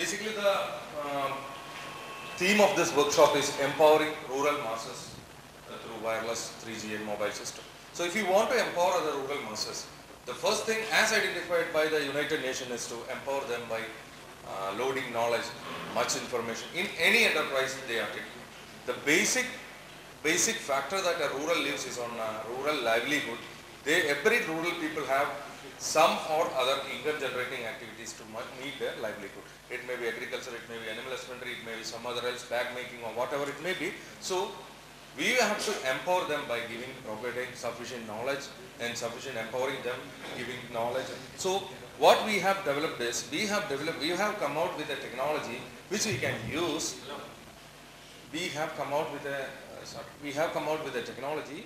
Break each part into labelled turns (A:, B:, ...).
A: basically the theme of this workshop is empowering rural masses through wireless 3G and mobile system. So if you want to empower the rural masses, the first thing as identified by the United Nations is to empower them by loading knowledge, much information in any enterprise they are taking. The basic factor that a rural lives is on rural livelihood. Every rural people have some or other income generating activities to meet their livelihood. It may be agriculture, it may be animal husbandry, it may be some other else, bag making or whatever it may be. So we have to empower them by providing sufficient knowledge and sufficient empowering them, giving knowledge. So what we have developed is, we have come out with a technology which we can use. We have come out with a technology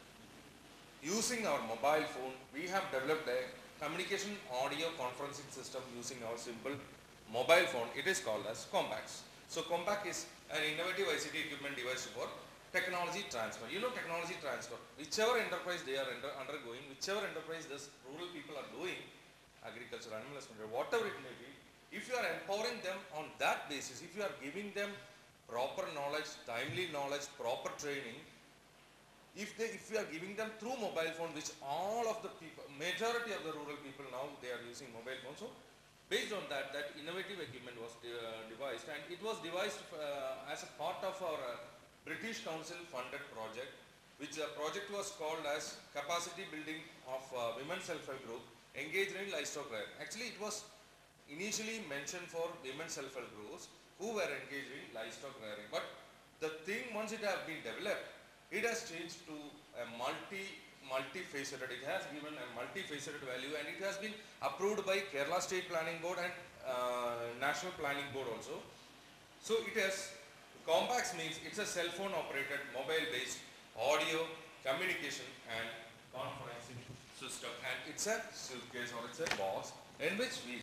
A: using our mobile phone. We have developed a communication audio conferencing system using our simple mobile phone. It is called as Compax. So Compax is an innovative ICT equipment device for technology transfer. You know, technology transfer, whichever enterprise they are undergoing, whichever enterprise this rural people are doing, agriculture, animal husbandry, whatever it may be, if you are empowering them on that basis, if you are giving them proper knowledge, timely knowledge, proper training, if we are giving them through mobile phone, which all of the people, majority of the rural people now, they are using mobile phone. So based on that innovative equipment was devised, and it was devised as a part of our British Council funded project, which project was called as capacity building of women's self-help group engaged in livestock rearing. Actually, it was initially mentioned for women's self-help groups who were engaged in livestock rearing, but the thing, once it has been developed, it has changed to a multifaceted. It has given a multifaceted value, and it has been approved by Kerala State Planning Board and National Planning Board also. So it has, Compax means it's a cell phone operated mobile based audio communication and conferencing system, and it's a suitcase or it's a box in which we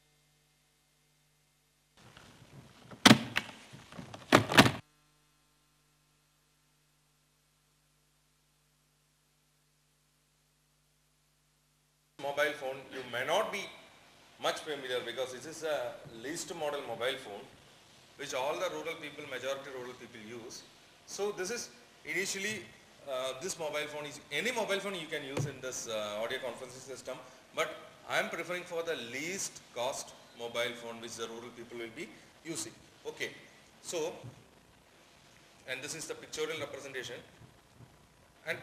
A: mobile phone. You may not be much familiar because this is a least model mobile phone which all the rural people, majority rural people use. So this is initially this mobile phone is, any mobile phone you can use in this audio conferencing system, but I am preferring for the least cost mobile phone which the rural people will be using. Okay, so, and this is the pictorial representation, and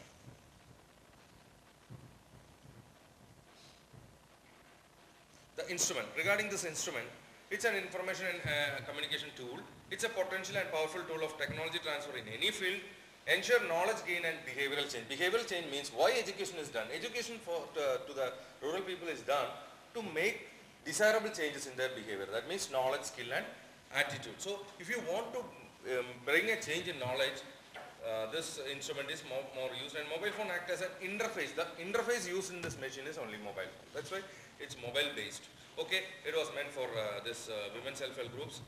A: the instrument. Regarding this instrument, it's an information and communication tool. It's a potential and powerful tool of technology transfer in any field, ensure knowledge gain and behavioral change. Behavioral change means why education is done. Education to the rural people is done to make desirable changes in their behavior. That means knowledge, skill and attitude. So if you want to bring a change in knowledge, this instrument is more used, and mobile phone acts as an interface. The interface used in this machine is only mobile phone. That's why it's mobile based. Okay, it was meant for this women self-help groups.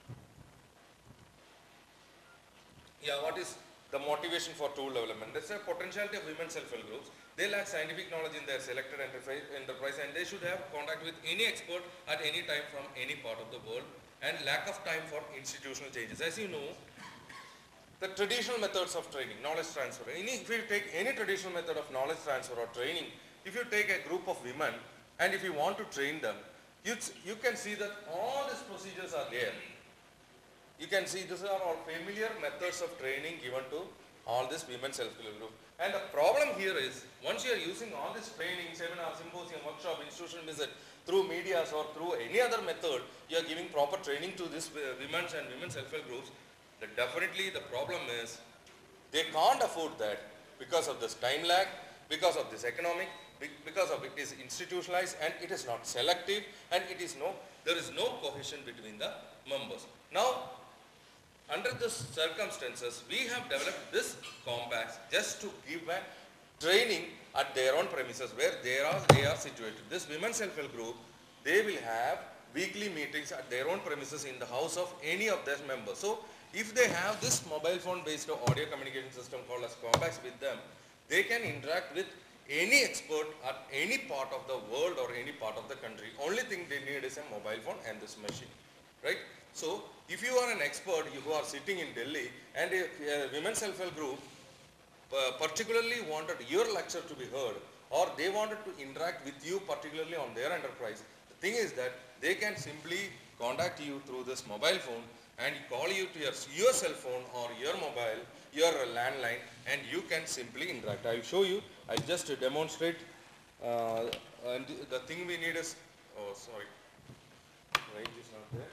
A: Yeah, what is the motivation for tool development? That's a potentiality of women self-help groups. They lack scientific knowledge in their selected enterprise, and they should have contact with any expert at any time from any part of the world, and lack of time for institutional changes. As you know, the traditional methods of training, knowledge transfer, if you take any traditional method of knowledge transfer or training, if you take a group of women and if you want to train them, you can see that all these procedures are there. You can see these are all familiar methods of training given to all this women self-help group. And the problem here is, once you are using all this training, seminar, symposium, workshop, institutional visit, through medias or through any other method, you are giving proper training to this women's and women self-help groups, then definitely the problem is they can't afford that because of this time lag, because of this economic, because of it is institutionalized, and it is not selective, and there is no cohesion between the members. Now, under these circumstances, we have developed this Compax just to give a training at their own premises where they are situated. This women self-help group, they will have weekly meetings at their own premises in the house of any of their members. So if they have this mobile phone based audio communication system called as Compax with them, they can interact with any expert at any part of the world or any part of the country. Only thing they need is a mobile phone and this machine. right? So if you are an expert, you who are sitting in Delhi and a women's self-help group particularly wanted your lecture to be heard, or they wanted to interact with you particularly on their enterprise, the thing is that they can simply contact you through this mobile phone and call you to your cell phone or your mobile, your landline, and you can simply interact. I will show you. I just demonstrate. And the thing we need is, oh sorry, range is not there.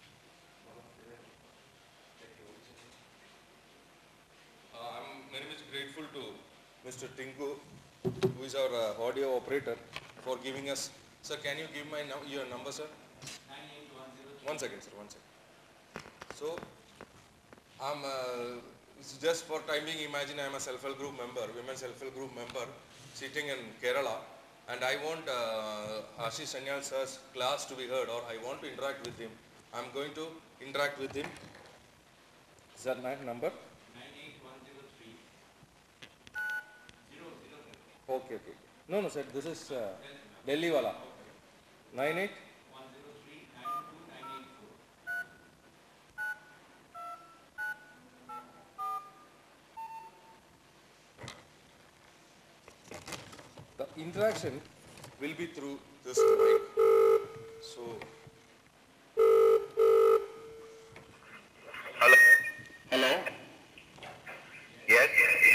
A: I'm very much grateful to Mr. Tinku, who is our audio operator, for giving us. Sir, can you give your number, sir? 98103. One second, sir. One second. So, I'm just for time being, imagine I'm a self-help group member, women's self-help group member, sitting in Kerala, and I want Ashish Sanyal sir's class to be heard, or I want to interact with him. I'm going to interact with him. Sir, number? 98103. Okay. No, sir, this is Delhi wala. 98? 103 92984. The interaction will be through this mic. So,
B: Hello? Yes.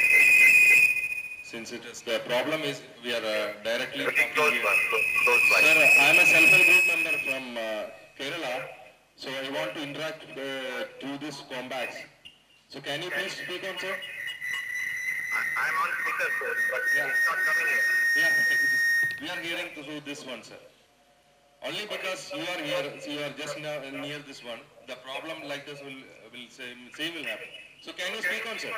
B: Since it is the problem is we are directly talking here. Sir, I am a self-help group member from Kerala, so I want to interact through this Combax. So can you please speak on, sir?
C: I'm on speaker, sir, but it's not coming here.
B: Yeah, we are hearing through this one, sir. Only because you are here, so you are just now near this one, the problem like this will same will happen. So can you speak on, sir?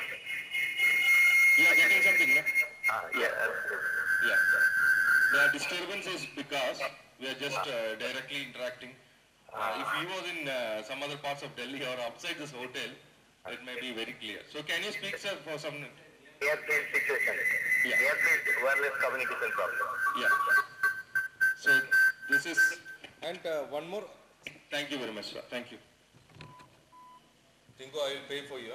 B: You are getting something, no?
C: Yeah.
B: Yeah. The disturbance is because we are just directly interacting. If he was in some other parts of Delhi or outside this hotel, it may be very clear. So can you speak, sir, for some...
C: Airplane situation.
B: Yeah.
C: Airplane wireless communication problem.
B: Yeah. So this is...
A: and one more.
B: Thank you very much, sir. Thank you.
A: Tinku, I will pay for you.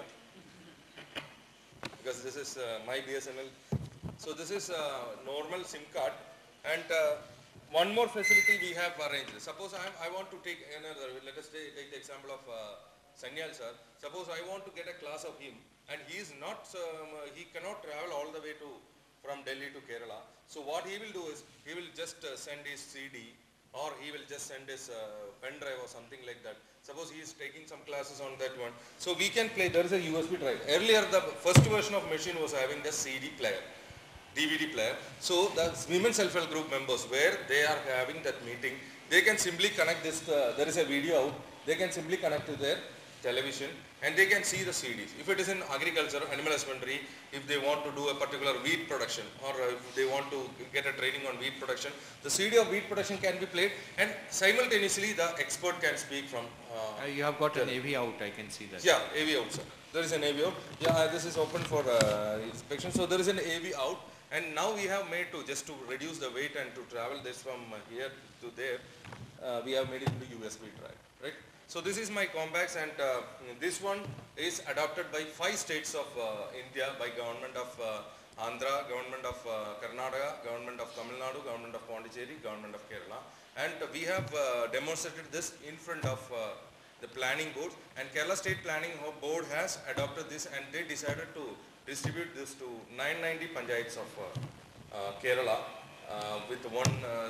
A: Because this is my BSNL. So this is normal SIM card, and one more facility we have arranged. Suppose I want to take another, let us take the example of Sanyal sir. Suppose I want to get a class of him, and he is not, he cannot travel all the way from Delhi to Kerala. So what he will do is, he will just send his CD, or he will just send his pen drive or something like that. Suppose he is taking some classes on that one. So we can play, there is a USB drive. Earlier the first version of machine was having the CD player, DVD player. So the women self-help group members, where they are having that meeting, they can simply connect this, there is a video out, they can simply connect to their television and they can see the CDs. If it is in agriculture, animal husbandry, if they want to do a particular wheat production, or if they want to get a training on wheat production, the CD of wheat production can be played, and simultaneously the expert can speak from...
D: you have got an AV out, I can see that.
A: Yeah, AV out, sir. There is an AV out. Yeah, this is open for inspection. So there is an AV out, and now we have made to, just to reduce the weight and to travel this from here to there, we have made it into USB drive, right? So this is my Combax, and this one is adopted by 5 states of India, by government of Andhra, government of Karnataka, government of Tamil Nadu, government of Pondicherry, government of Kerala, and we have demonstrated this in front of the planning board, and Kerala State Planning Board has adopted this, and they decided to distribute this to 990 panchayats of Kerala. With one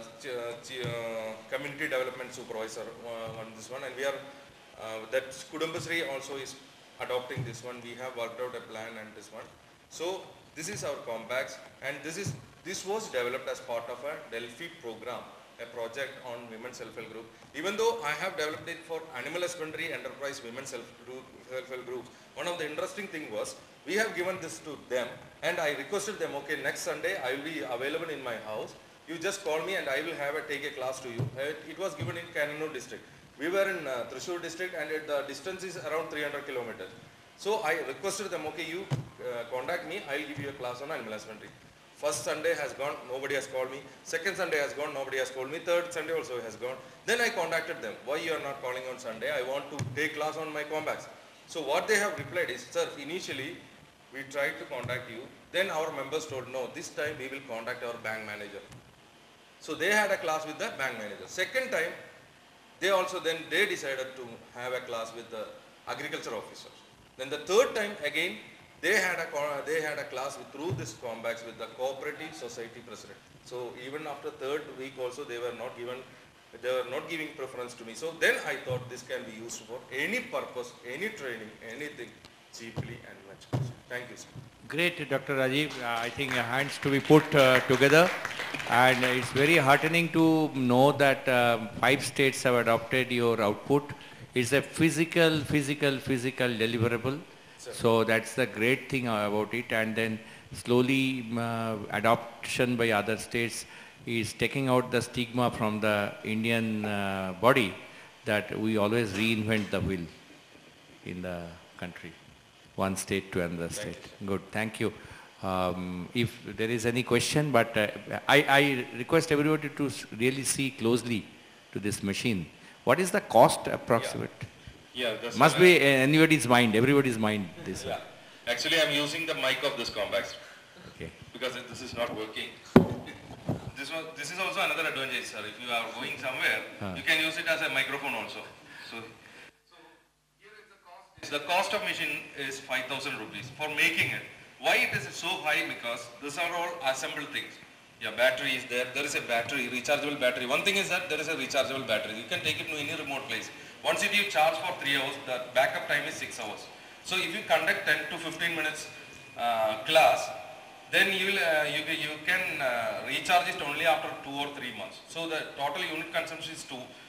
A: community development supervisor on this one, and we are that Kudumbasri also is adopting this one. We have worked out a plan and this one. So this is our Combax, and this was developed as part of a Delphi program, a project on women self-help group. Even though I have developed it for animal husbandry enterprise women self-help groups, one of the interesting thing was, we have given this to them, and I requested them, okay, next Sunday I will be available in my house. You just call me and I will take a class to you. It was given in Kannur district. We were in Thrissur district, and the distance is around 300 kilometers. So I requested them, okay, you contact me, I will give you a class on animal husbandry. First Sunday has gone, nobody has called me. Second Sunday has gone, nobody has called me. Third Sunday also has gone. Then I contacted them. Why you are not calling on Sunday? I want to take class on my Combax. So what they have replied is, sir, initially we tried to contact you. Then our members told, no, this time we will contact our bank manager. So they had a class with the bank manager. Second time, they decided to have a class with the agriculture officer. Then the third time again, they had a class through this Combax with the cooperative society president. So even after third week also they were not giving preference to me. So then I thought this can be used for any purpose, any training, anything, cheaply and much cost. Thank you, sir.
D: Great, Dr. Rajiv. I think hands to be put together, and it's very heartening to know that 5 states have adopted your output. It's a physical deliverable. So that's the great thing about it, and then slowly adoption by other states is taking out the stigma from the Indian body that we always reinvent the wheel in the country, one state to another state. Good, thank you. If there is any question, but I request everybody to really see closely to this machine. What is the cost approximate?
B: Yeah, that's
D: Must be anybody's mind, everybody's mind. This.
B: Yeah. Actually, I'm using the mic of this Combax
D: Okay.
B: because this is not working. This is also another advantage, sir. If you are going somewhere, you can use it as a microphone also. So here is the cost. The cost of machine is 5,000 rupees for making it. Why it is so high? Because these are all assembled things. Yeah, battery is there. There is a battery, rechargeable battery. One thing is that there is a rechargeable battery. You can take it to any remote place. Once you charge for 3 hours, the backup time is 6 hours. So if you conduct 10 to 15 minutes class, then you can recharge it only after 2 or 3 months. So the total unit consumption is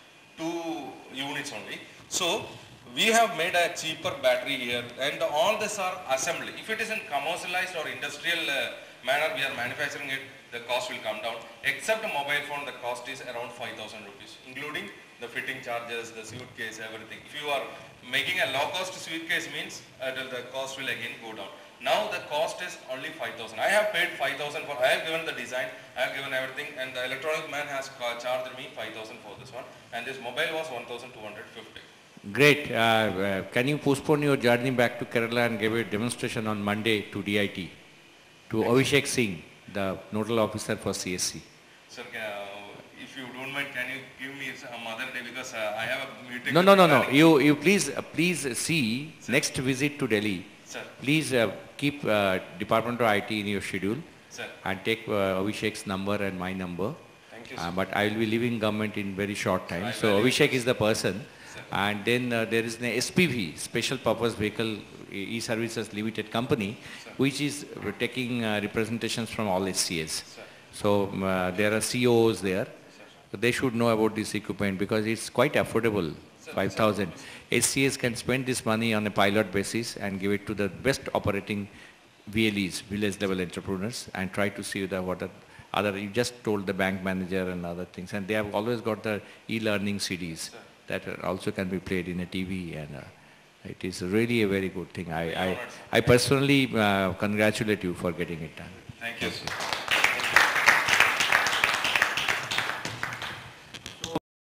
B: 2 units only. So we have made a cheaper battery here, and all these are assembly. If it is in commercialized or industrial manner, we are manufacturing it, the cost will come down. Except a mobile phone, the cost is around 5,000 rupees, including the fitting charges, the suitcase, everything. If you are making a low-cost suitcase, means the cost will again go down. Now the cost is only 5,000. I have paid 5,000 for. I have given the design, I have given everything, and the electronic man has charged me 5,000 for this one, and this mobile was 1,250.
D: Great. Can you postpone your journey back to Kerala and give a demonstration on Monday to DIT, to Abhishek Singh, the nodal officer for CSC?
B: Sir, if you don't mind, can you give me some other day, because I have a meeting.
D: No. You please see next visit to Delhi.
B: Sir.
D: Please keep Department of IT in your schedule.
B: Sir.
D: And take Abhishek's number and my number.
B: Thank you, sir.
D: But I will be leaving government in very short time.
B: Right,
D: So
B: very
D: Abhishek is the person.
B: Sir.
D: And then there is an SPV, Special Purpose Vehicle E-Services Limited Company,
B: Sir.
D: which is taking representations from all SCAs.
B: Sir.
D: So there are COs there. So they should know about this equipment because it's quite affordable, 5,000. SCAs can spend this money on a pilot basis and give it to the best operating VLEs, village level entrepreneurs, and try to see what the other, you just told the bank manager and other things, and they have always got the e-learning CDs that also can be played in a TV, and it is really a very good thing. I personally congratulate you for getting it done.
B: Thank you, sir.